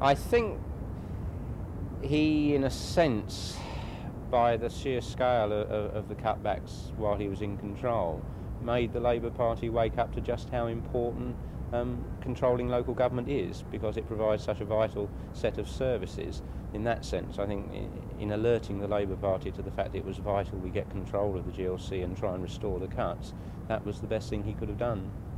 I think he, in a sense, by the sheer scale of the cutbacks while he was in control, made the Labour Party wake up to just how important controlling local government is, because it provides such a vital set of services. In that sense, I think in alerting the Labour Party to the fact that it was vital we get control of the GLC and try and restore the cuts, that was the best thing he could have done.